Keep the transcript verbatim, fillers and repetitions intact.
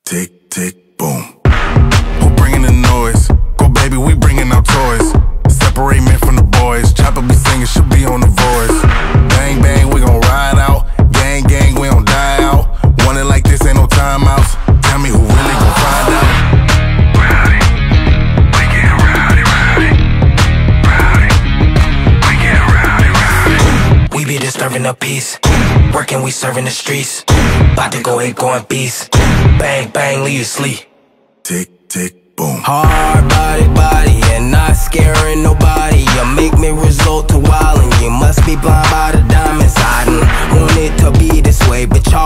Tick, tick, boom. Who bringing the noise? Go baby, we bringing our toys. Separate men from the boys. Chopper be singing, she'll be on the voice. Bang, bang, we gon' ride out. Gang, gang, we don't die out. Want it like this, ain't no timeouts. Tell me who really gon' find out. Rowdy, we get rowdy, rowdy. Rowdy, we get rowdy, rowdy. We be disturbing the peace. Working, we serving the streets. About to go eight, going beast. Bang, bang, leave you sleep. Tick, tick, boom. Hard body, body, and not scaring nobody. You make me resort to wildin'. You must be blind by the diamonds. I done want it to be this way, but y'all